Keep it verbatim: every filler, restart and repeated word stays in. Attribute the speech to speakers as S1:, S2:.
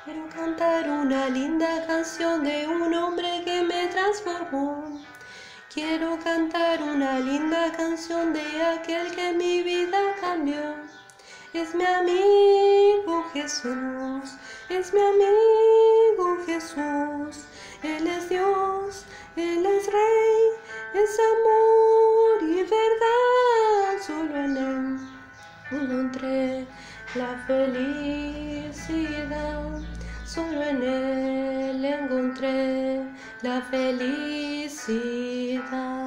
S1: Quiero cantar una linda canción de un hombre que me transformó. Quiero cantar una linda canción de aquel que mi vida cambió. Es mi amigo Jesús, es mi amigo Jesús. Él es Dios, Él es Rey, es amor y verdad. Solo en Él encontré la felicidad. Solo en Él encontré la felicidad.